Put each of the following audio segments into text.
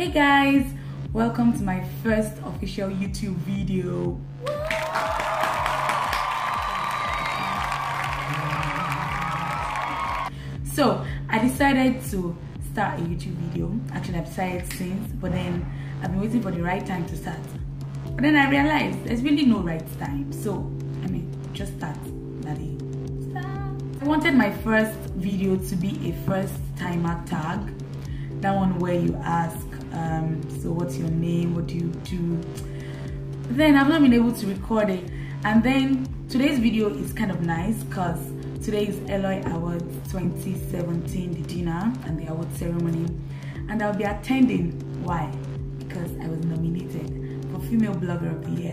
Hey guys, welcome to my first official YouTube video. So I decided to start a YouTube video. Actually, I've decided since, but then I've been waiting for the right time to start. But then I realized there's really no right time. So just start. Daddy, start. I wanted my first video to be a first timer tag. That one where you ask, so what's your name? What do you do? But then I've not been able to record it. And then today's video is kind of nice because today is Eloy Awards 2017, the dinner and the award ceremony, and I'll be attending. Why? Because I was nominated for Female Blogger of the Year.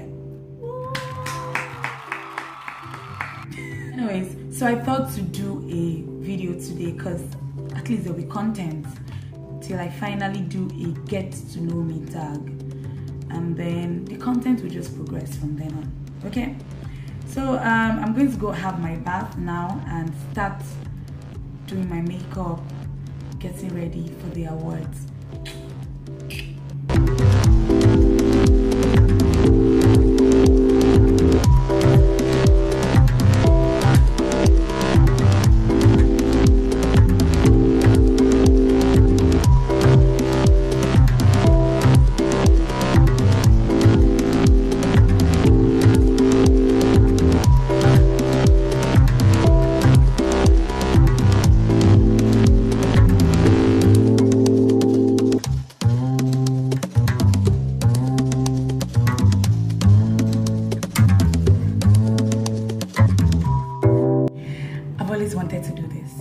Anyways, so I thought to do a video today because at least there'll be content till I finally do a get to know me tag, and then the content will just progress from then on. Okay, so I'm going to go have my bath now and start doing my makeup, getting ready for the awards. I've always wanted to do this.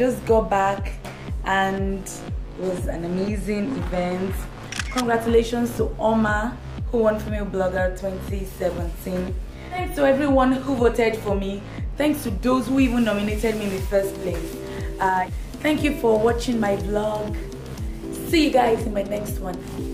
just got back and it was an amazing event. Congratulations to Oma, who won Female Blogger 2017. Thanks to everyone who voted for me. Thanks to those who even nominated me in the first place. Thank you for watching my vlog. See you guys in my next one.